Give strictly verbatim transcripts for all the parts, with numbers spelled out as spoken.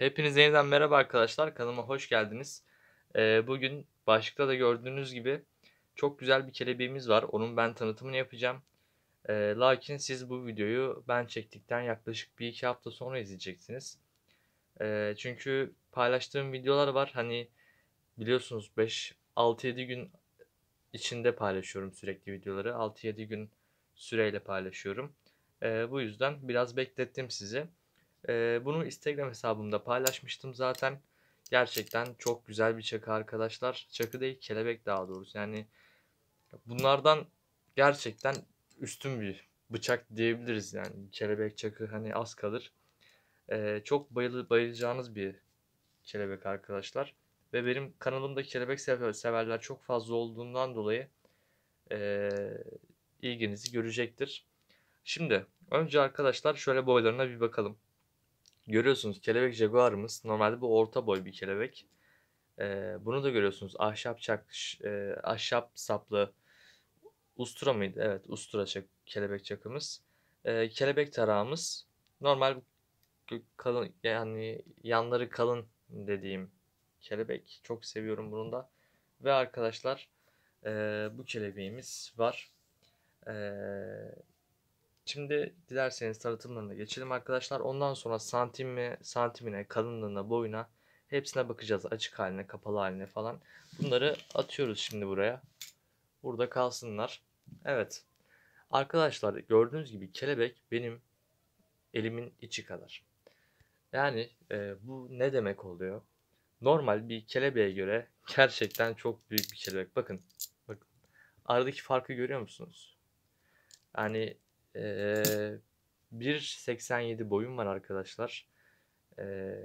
Hepinize yeniden merhaba arkadaşlar. Kanalıma hoş geldiniz. Ee, bugün başlıkta da gördüğünüz gibi çok güzel bir kelebeğimiz var. Onun ben tanıtımını yapacağım. Ee, lakin siz bu videoyu ben çektikten yaklaşık bir iki hafta sonra izleyeceksiniz. Ee, çünkü paylaştığım videolar var. Hani biliyorsunuz beş altı yedi gün içinde paylaşıyorum sürekli videoları. altı yedi gün süreyle paylaşıyorum. Ee, bu yüzden biraz beklettim sizi. Ee, bunu Instagram hesabımda paylaşmıştım zaten. Gerçekten çok güzel bir çakı arkadaşlar. Çakı değil, kelebek daha doğrusu. Yani bunlardan gerçekten üstün bir bıçak diyebiliriz yani. Kelebek çakı hani az kalır. Ee, çok bayılı, bayılacağınız bir kelebek arkadaşlar. Ve benim kanalımda kelebek sever- severler çok fazla olduğundan dolayı ee, ilginizi görecektir. Şimdi önce arkadaşlar şöyle boylarına bir bakalım. Görüyorsunuz kelebek jaguarımız normalde bu orta boy bir kelebek. Ee, bunu da görüyorsunuz ahşap çak, e, ahşap saplı ustura mıydı? Evet, ustura çak, kelebek çakımız. Ee, kelebek tarağımız normal kalın, yani yanları kalın dediğim kelebek. Çok seviyorum bunu da. Ve arkadaşlar e, bu kelebeğimiz var. E, Şimdi dilerseniz tanıtımlarına geçelim arkadaşlar. Ondan sonra santimi, santimine, kalınlığına, boyuna hepsine bakacağız. Açık haline, kapalı haline falan. Bunları atıyoruz şimdi buraya. Burada kalsınlar. Evet. Arkadaşlar gördüğünüz gibi kelebek benim elimin içi kadar. Yani e, bu ne demek oluyor? Normal bir kelebeğe göre gerçekten çok büyük bir kelebek. Bakın. Bakın. Aradaki farkı görüyor musunuz? Yani eee bir seksen yedi boyum var arkadaşlar. Eee,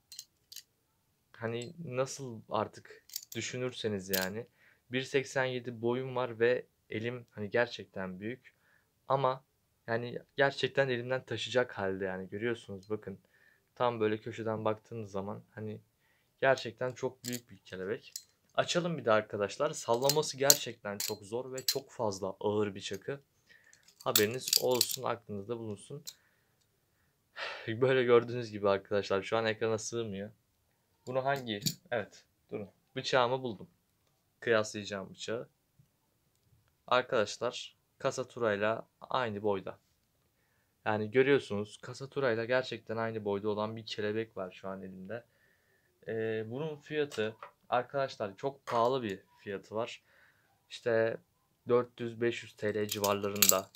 Hani nasıl artık düşünürseniz yani bir seksen yedi boyum var ve elim hani gerçekten büyük ama yani gerçekten elimden taşıyacak halde yani görüyorsunuz bakın tam böyle köşeden baktığınız zaman hani gerçekten çok büyük bir kelebek. Açalım bir de arkadaşlar. Sallaması gerçekten çok zor ve çok fazla ağır bir çakı. Haberiniz olsun, aklınızda bulunsun. Böyle gördüğünüz gibi arkadaşlar şu an ekrana sığmıyor. Bunu hangi? Evet, durun. Bıçağımı buldum. Kıyaslayacağım bıçağı. Arkadaşlar kasaturayla aynı boyda. Yani görüyorsunuz kasaturayla gerçekten aynı boyda olan bir kelebek var şu an elimde. Ee, bunun fiyatı arkadaşlar çok pahalı bir fiyatı var. İşte dört yüz beş yüz T L civarlarında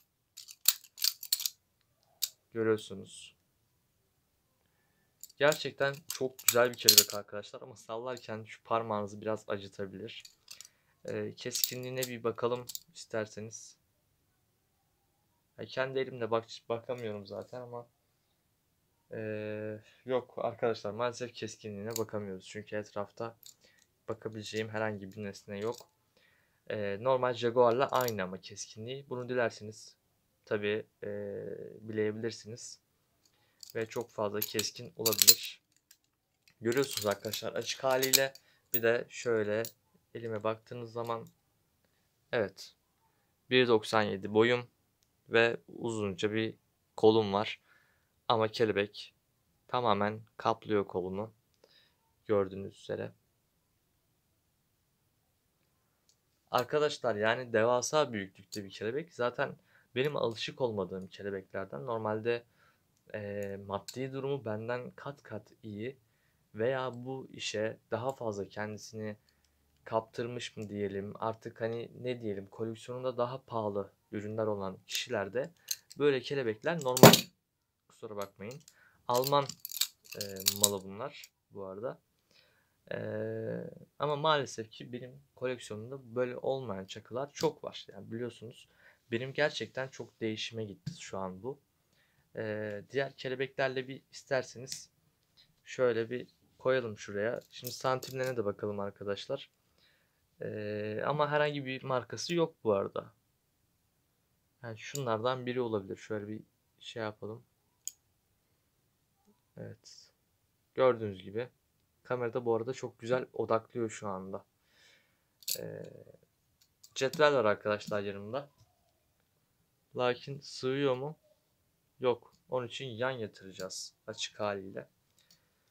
görüyorsunuz. Gerçekten çok güzel bir kelebek arkadaşlar ama sallarken şu parmağınızı biraz acıtabilir. Ee, keskinliğine bir bakalım isterseniz. Ya kendi elimle bak bakamıyorum zaten ama ee, yok arkadaşlar maalesef keskinliğine bakamıyoruz. Çünkü etrafta bakabileceğim herhangi bir nesne yok. Ee, normal Jaguar'la aynı ama keskinliği. Bunu dilerseniz tabii ee, bileyebilirsiniz. Ve çok fazla keskin olabilir. Görüyorsunuz arkadaşlar açık haliyle bir de şöyle elime baktığınız zaman evet bir doksan yedi boyum ve uzunca bir kolum var. Ama kelebek tamamen kaplıyor kolumu gördüğünüz üzere. Arkadaşlar yani devasa büyüklükte bir kelebek. Zaten benim alışık olmadığım kelebeklerden normalde e, maddi durumu benden kat kat iyi veya bu işe daha fazla kendisini kaptırmış mı diyelim artık hani ne diyelim koleksiyonunda daha pahalı ürünler olan kişilerde böyle kelebekler normal, kusura bakmayın. Alman e, malı bunlar bu arada. E, Ama maalesef ki benim koleksiyonumda böyle olmayan çakılar çok var. Yani biliyorsunuz benim gerçekten çok değişime gitti şu an bu. E, diğer kelebeklerle bir isterseniz şöyle bir koyalım şuraya. Şimdi santimlerine de bakalım arkadaşlar. Ee, ama herhangi bir markası yok bu arada. Yani şunlardan biri olabilir. Şöyle bir şey yapalım. Evet. Gördüğünüz gibi. Kamerada bu arada çok güzel odaklıyor şu anda. Ee, Cetvel var arkadaşlar yanımda. Lakin sığıyor mu? Yok. Onun için yan yatıracağız açık haliyle.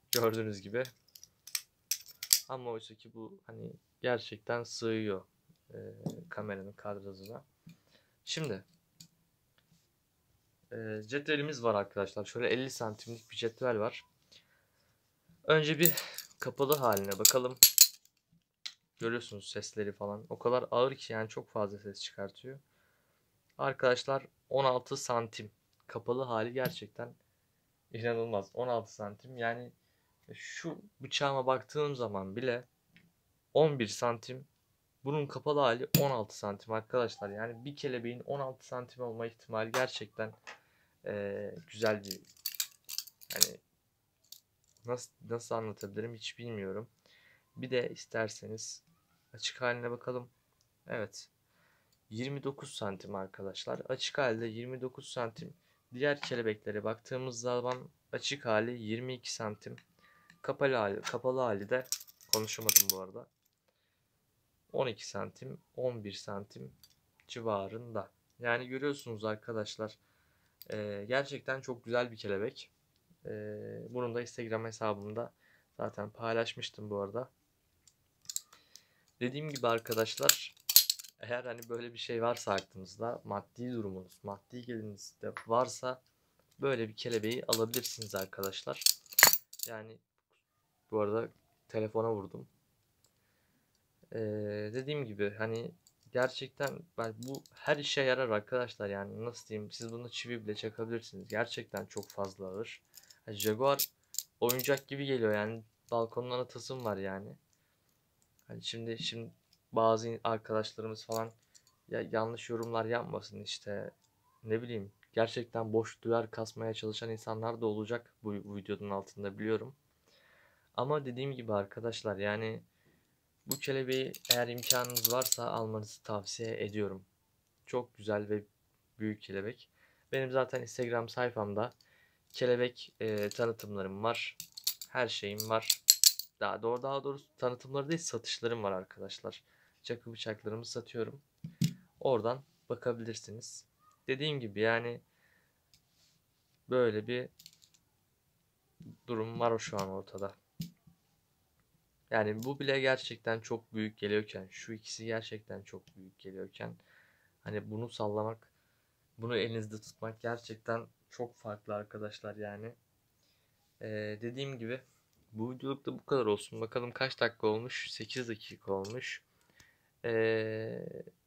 Gördüğünüz gibi. Ama oysa ki bu hani gerçekten sığıyor e, kameranın kadrajına. Şimdi e, cetvelimiz var arkadaşlar. Şöyle elli santimlik bir cetvel var. Önce bir kapalı haline bakalım. Görüyorsunuz sesleri falan. O kadar ağır ki yani çok fazla ses çıkartıyor. Arkadaşlar on altı santim. Kapalı hali gerçekten inanılmaz. on altı santim. Yani şu bıçağıma baktığım zaman bile on bir santim. Bunun kapalı hali on altı santim arkadaşlar. Yani bir kelebeğin on altı santim olma ihtimali gerçekten ee, güzel bir, yani nasıl nasıl anlatabilirim hiç bilmiyorum. Bir de isterseniz açık haline bakalım. Evet. yirmi dokuz santim arkadaşlar. Açık halde yirmi dokuz santim. Diğer kelebeklere baktığımız zaman açık hali yirmi iki santim. Kapalı hali, kapalı hali de konuşamadım bu arada. on iki santim, on bir santim civarında. Yani görüyorsunuz arkadaşlar. E, gerçekten çok güzel bir kelebek. E, Bunun da Instagram hesabımda zaten paylaşmıştım bu arada. Dediğim gibi arkadaşlar, eğer hani böyle bir şey varsa aklınızda, maddi durumunuz, maddi geliriniz de varsa böyle bir kelebeği alabilirsiniz arkadaşlar. Yani bu arada telefona vurdum. Ee, Dediğim gibi hani gerçekten ben bu her işe yarar arkadaşlar, yani nasıl diyeyim, siz bunu çivi bile çakabilirsiniz. Gerçekten çok fazla ağır. Yani Jaguar oyuncak gibi geliyor yani, balkondan atasım var yani. Hani şimdi şimdi bazı arkadaşlarımız falan ya yanlış yorumlar yapmasın, işte ne bileyim, gerçekten boş duyar kasmaya çalışan insanlar da olacak bu, bu videonun altında, biliyorum. Ama dediğim gibi arkadaşlar, yani bu kelebeği eğer imkanınız varsa almanızı tavsiye ediyorum. Çok güzel ve büyük kelebek. Benim zaten Instagram sayfamda kelebek e, tanıtımlarım var. Her şeyim var. Daha doğru daha doğrusu tanıtımları değil, satışlarım var arkadaşlar. Çakı bıçaklarımı satıyorum. Oradan bakabilirsiniz. Dediğim gibi yani böyle bir durum var o şu an ortada. Yani bu bile gerçekten çok büyük geliyorken, şu ikisi gerçekten çok büyük geliyorken, hani bunu sallamak, bunu elinizde tutmak gerçekten çok farklı arkadaşlar yani. Ee, dediğim gibi bu videoluk da bu kadar olsun. Bakalım kaç dakika olmuş? sekiz dakika olmuş. Ee,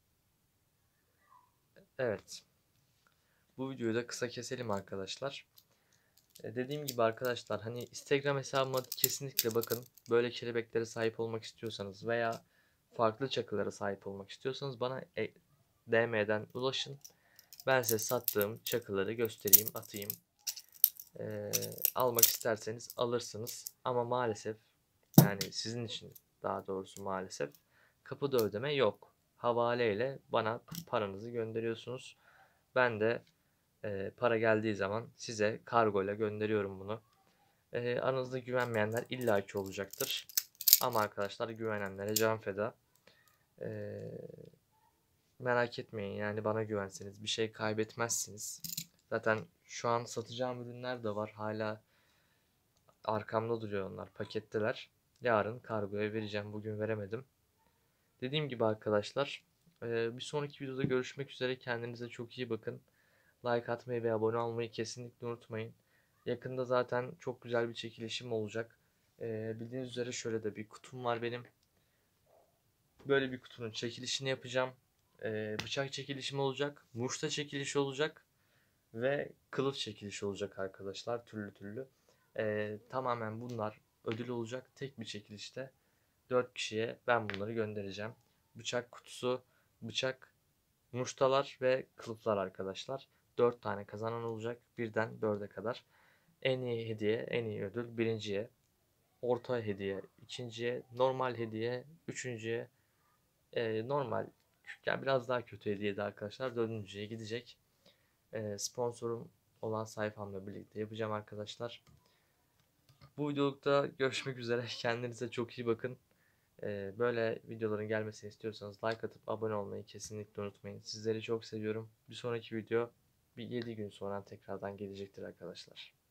evet. Bu videoyu da kısa keselim arkadaşlar. Ee, dediğim gibi arkadaşlar, hani Instagram hesabıma kesinlikle bakın. Böyle kelebeklere sahip olmak istiyorsanız veya farklı çakılara sahip olmak istiyorsanız bana e, D M'den ulaşın. Ben size sattığım çakıları göstereyim, atayım. Ee, Almak isterseniz alırsınız. Ama maalesef, yani sizin için daha doğrusu maalesef, kapıda ödeme yok. Havale ile bana paranızı gönderiyorsunuz. Ben de e, para geldiği zaman size kargo ile gönderiyorum bunu. E, aranızda güvenmeyenler illaki olacaktır. Ama arkadaşlar, güvenenlere can feda. E, Merak etmeyin, yani bana güvenseniz bir şey kaybetmezsiniz. Zaten şu an satacağım ürünler de var. Hala arkamda duruyor onlar. Paketteler. Yarın kargoya vereceğim. Bugün veremedim. Dediğim gibi arkadaşlar, bir sonraki videoda görüşmek üzere. Kendinize çok iyi bakın. Like atmayı ve abone olmayı kesinlikle unutmayın. Yakında zaten çok güzel bir çekilişim olacak. Bildiğiniz üzere şöyle de bir kutum var benim. Böyle bir kutunun çekilişini yapacağım. Bıçak çekilişim olacak. Muşta çekilişi olacak. Ve kılıf çekilişi olacak arkadaşlar. Türlü türlü. Ee, tamamen bunlar ödül olacak. Tek bir çekilişte dört kişiye ben bunları göndereceğim. Bıçak kutusu, bıçak, muştalar ve kılıflar arkadaşlar. dört tane kazanan olacak. Birden dörde kadar. En iyi hediye, en iyi ödül birinciye. Orta hediye ikinciye. Normal hediye üçüncüye. E, normal, yani biraz daha kötü hediye de arkadaşlar dördüncüye gidecek. E, sponsorum olan sayfamla birlikte yapacağım arkadaşlar. Bu videolukta görüşmek üzere. Kendinize çok iyi bakın. Ee, böyle videoların gelmesini istiyorsanız like atıp abone olmayı kesinlikle unutmayın. Sizleri çok seviyorum. Bir sonraki video bir yedi gün sonra tekrardan gelecektir arkadaşlar.